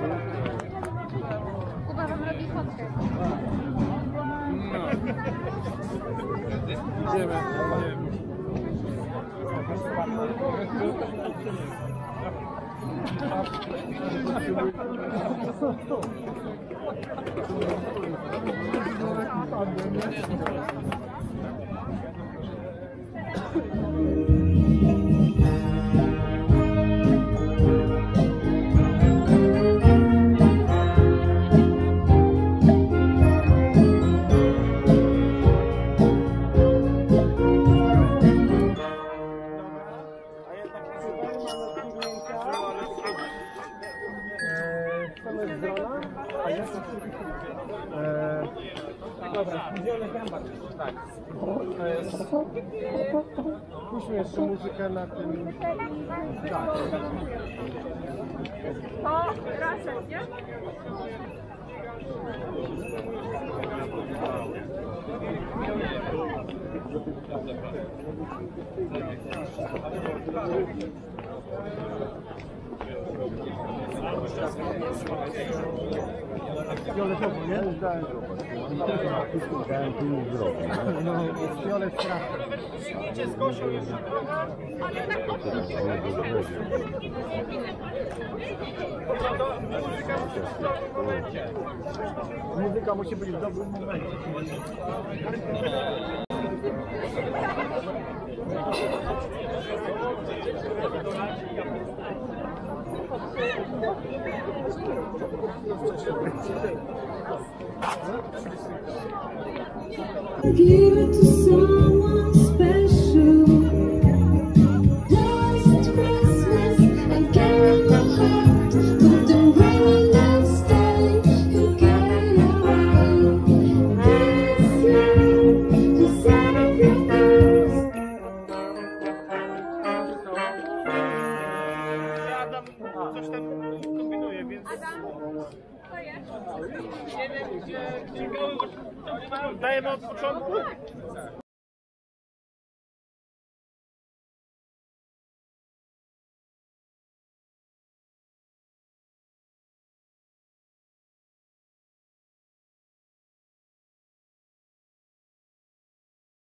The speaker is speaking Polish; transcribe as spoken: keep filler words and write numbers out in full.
Kuba wam robi fotkę. No. Idziemy. Dobra, zielony gębak. Tak. To jest... Puśćmy jeszcze muzykę na tym... Tak. O, razem, nie? Fioletowo, nie? Dałem Dałem tu już zrobić. No, fiolet straszny. Idzie z Gosią jeszcze. Muzyka musi być w dobrym momencie. Give it to someone special. Last Christmas I gave my heart, but the very next day you gave away. This year to celebrate us. Adam coś tam kombinuje, więc... To jest. Nie wiem, gdzie, gdzie goły dajemy od początku.